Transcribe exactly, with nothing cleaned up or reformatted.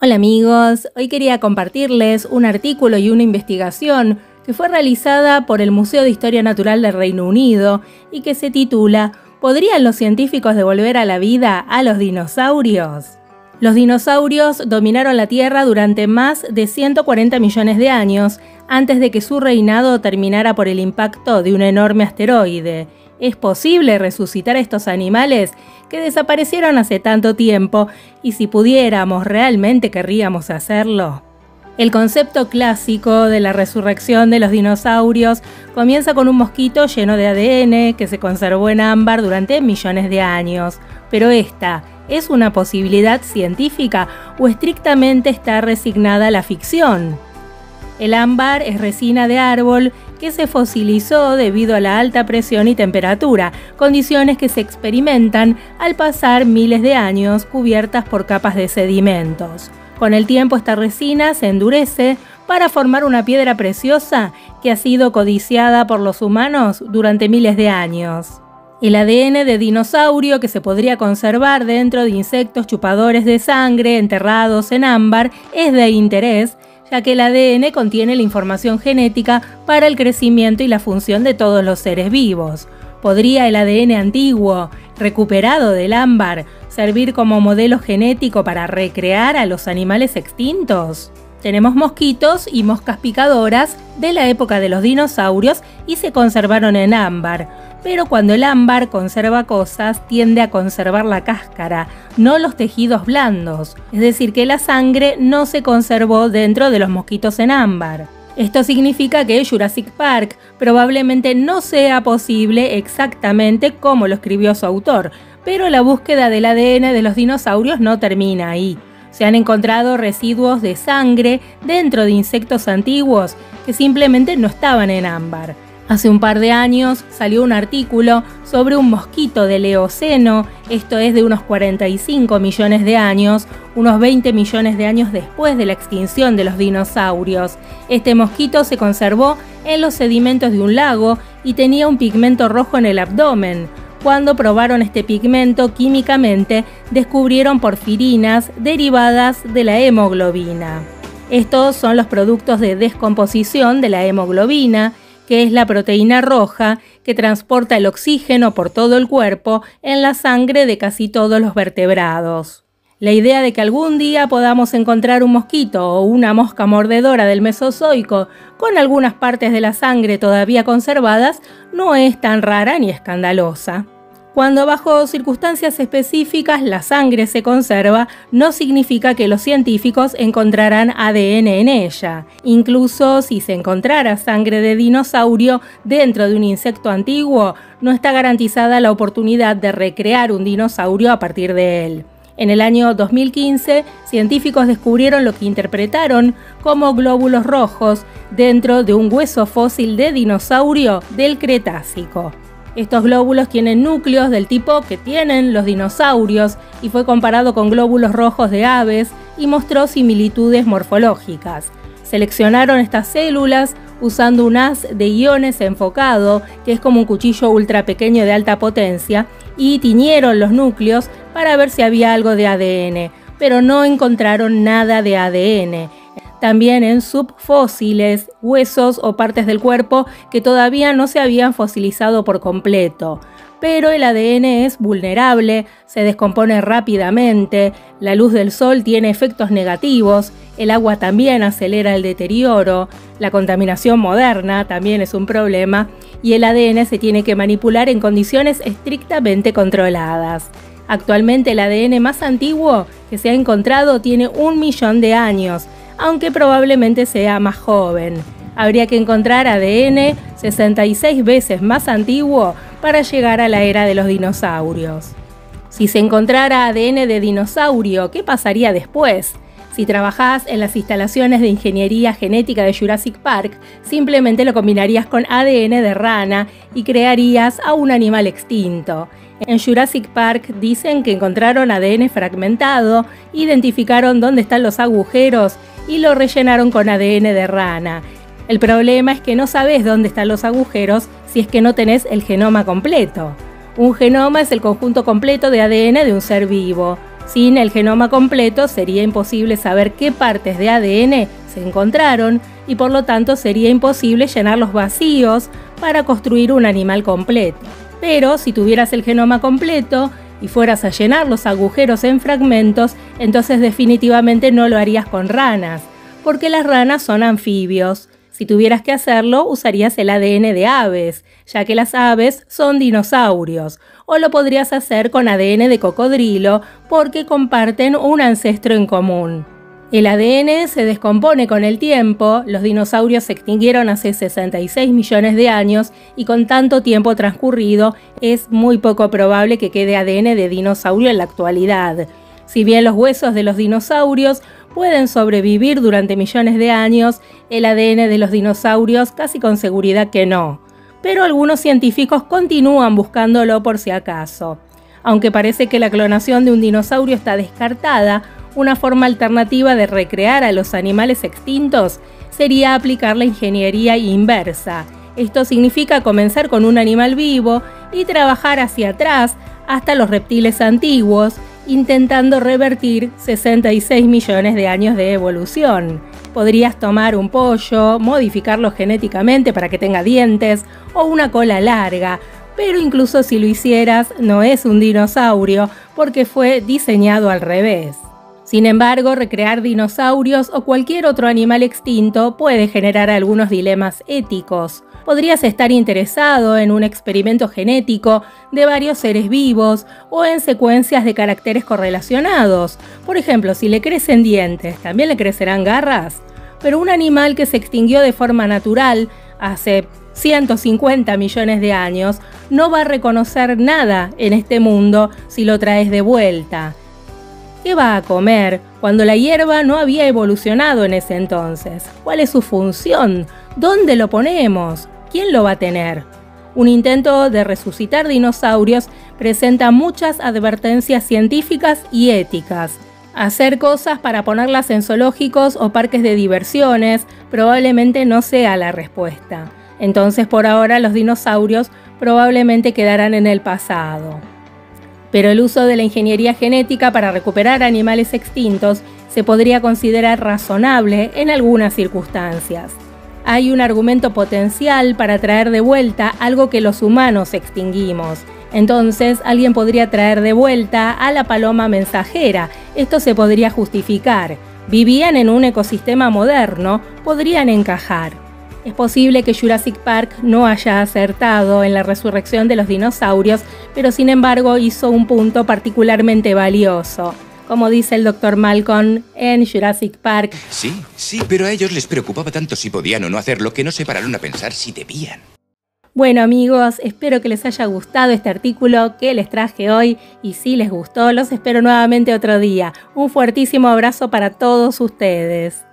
Hola amigos, hoy quería compartirles un artículo y una investigación que fue realizada por el Museo de Historia Natural del Reino Unido y que se titula ¿Podrían los científicos devolver a la vida a los dinosaurios? Los dinosaurios dominaron la Tierra durante más de ciento cuarenta millones de años antes de que su reinado terminara por el impacto de un enorme asteroide. ¿Es posible resucitar a estos animales que desaparecieron hace tanto tiempo? Y si pudiéramos, ¿realmente querríamos hacerlo? El concepto clásico de la resurrección de los dinosaurios comienza con un mosquito lleno de A D N que se conservó en ámbar durante millones de años. Pero esta, ¿es una posibilidad científica o estrictamente está resignada a la ficción? El ámbar es resina de árbol que se fosilizó debido a la alta presión y temperatura, condiciones que se experimentan al pasar miles de años cubiertas por capas de sedimentos. Con el tiempo esta resina se endurece para formar una piedra preciosa que ha sido codiciada por los humanos durante miles de años. El A D N de dinosaurio que se podría conservar dentro de insectos chupadores de sangre enterrados en ámbar es de interés, ya que el A D N contiene la información genética para el crecimiento y la función de todos los seres vivos. ¿Podría el A D N antiguo, recuperado del ámbar, servir como modelo genético para recrear a los animales extintos? Tenemos mosquitos y moscas picadoras de la época de los dinosaurios y se conservaron en ámbar. Pero cuando el ámbar conserva cosas, tiende a conservar la cáscara, no los tejidos blandos. Es decir, que la sangre no se conservó dentro de los mosquitos en ámbar. Esto significa que Jurassic Park probablemente no sea posible exactamente como lo escribió su autor, pero la búsqueda del A D N de los dinosaurios no termina ahí. Se han encontrado residuos de sangre dentro de insectos antiguos que simplemente no estaban en ámbar. Hace un par de años salió un artículo sobre un mosquito del Eoceno, esto es de unos cuarenta y cinco millones de años, unos veinte millones de años después de la extinción de los dinosaurios. Este mosquito se conservó en los sedimentos de un lago y tenía un pigmento rojo en el abdomen. Cuando probaron este pigmento químicamente, descubrieron porfirinas derivadas de la hemoglobina. Estos son los productos de descomposición de la hemoglobina, que es la proteína roja que transporta el oxígeno por todo el cuerpo en la sangre de casi todos los vertebrados. La idea de que algún día podamos encontrar un mosquito o una mosca mordedora del Mesozoico con algunas partes de la sangre todavía conservadas no es tan rara ni escandalosa. Cuando bajo circunstancias específicas la sangre se conserva, no significa que los científicos encontrarán A D N en ella. Incluso si se encontrara sangre de dinosaurio dentro de un insecto antiguo, no está garantizada la oportunidad de recrear un dinosaurio a partir de él. En el año dos mil quince, científicos descubrieron lo que interpretaron como glóbulos rojos dentro de un hueso fósil de dinosaurio del Cretácico. Estos glóbulos tienen núcleos del tipo que tienen los dinosaurios y fue comparado con glóbulos rojos de aves y mostró similitudes morfológicas. Seleccionaron estas células usando un haz de iones enfocado, que es como un cuchillo ultra pequeño de alta potencia, y tiñeron los núcleos para ver si había algo de A D N, pero no encontraron nada de A D N. También en subfósiles, huesos o partes del cuerpo que todavía no se habían fosilizado por completo. Pero el A D N es vulnerable, se descompone rápidamente, la luz del sol tiene efectos negativos, el agua también acelera el deterioro, la contaminación moderna también es un problema y el A D N se tiene que manipular en condiciones estrictamente controladas. Actualmente el A D N más antiguo que se ha encontrado tiene un millón de años, aunque probablemente sea más joven. Habría que encontrar A D N sesenta y seis veces más antiguo para llegar a la era de los dinosaurios. Si se encontrara A D N de dinosaurio, ¿qué pasaría después? Si trabajás en las instalaciones de ingeniería genética de Jurassic Park, simplemente lo combinarías con A D N de rana y crearías a un animal extinto. En Jurassic Park dicen que encontraron A D N fragmentado, identificaron dónde están los agujeros y lo rellenaron con A D N de rana. El problema es que no sabes dónde están los agujeros si es que no tenés el genoma completo. Un genoma es el conjunto completo de A D N de un ser vivo. Sin el genoma completo sería imposible saber qué partes de A D N se encontraron y por lo tanto sería imposible llenar los vacíos para construir un animal completo. Pero si tuvieras el genoma completo y fueras a llenar los agujeros en fragmentos, entonces definitivamente no lo harías con ranas, porque las ranas son anfibios. Si tuvieras que hacerlo, usarías el A D N de aves, ya que las aves son dinosaurios, o lo podrías hacer con A D N de cocodrilo, porque comparten un ancestro en común. El A D N se descompone con el tiempo, los dinosaurios se extinguieron hace sesenta y seis millones de años y con tanto tiempo transcurrido es muy poco probable que quede A D N de dinosaurio en la actualidad. Si bien los huesos de los dinosaurios pueden sobrevivir durante millones de años, el A D N de los dinosaurios casi con seguridad que no. Pero algunos científicos continúan buscándolo por si acaso. Aunque parece que la clonación de un dinosaurio está descartada, una forma alternativa de recrear a los animales extintos sería aplicar la ingeniería inversa. Esto significa comenzar con un animal vivo y trabajar hacia atrás hasta los reptiles antiguos, intentando revertir sesenta y seis millones de años de evolución. Podrías tomar un pollo, modificarlo genéticamente para que tenga dientes o una cola larga, pero incluso si lo hicieras, no es un dinosaurio porque fue diseñado al revés. Sin embargo, recrear dinosaurios o cualquier otro animal extinto puede generar algunos dilemas éticos. Podrías estar interesado en un experimento genético de varios seres vivos o en secuencias de caracteres correlacionados. Por ejemplo, si le crecen dientes, ¿también le crecerán garras? Pero un animal que se extinguió de forma natural hace ciento cincuenta millones de años no va a reconocer nada en este mundo si lo traes de vuelta. ¿Qué va a comer cuando la hierba no había evolucionado en ese entonces? ¿Cuál es su función? ¿Dónde lo ponemos? ¿Quién lo va a tener? Un intento de resucitar dinosaurios presenta muchas advertencias científicas y éticas. Hacer cosas para ponerlas en zoológicos o parques de diversiones probablemente no sea la respuesta. Entonces, por ahora, los dinosaurios probablemente quedarán en el pasado. Pero el uso de la ingeniería genética para recuperar animales extintos se podría considerar razonable en algunas circunstancias. Hay un argumento potencial para traer de vuelta algo que los humanos extinguimos. Entonces, alguien podría traer de vuelta a la paloma mensajera. Esto se podría justificar. Vivían en un ecosistema moderno, podrían encajar. Es posible que Jurassic Park no haya acertado en la resurrección de los dinosaurios, pero sin embargo hizo un punto particularmente valioso. Como dice el doctor Malcolm en Jurassic Park. Sí, sí, pero a ellos les preocupaba tanto si podían o no hacerlo que no se pararon a pensar si debían. Bueno amigos, espero que les haya gustado este artículo que les traje hoy y si les gustó, los espero nuevamente otro día. Un fuertísimo abrazo para todos ustedes.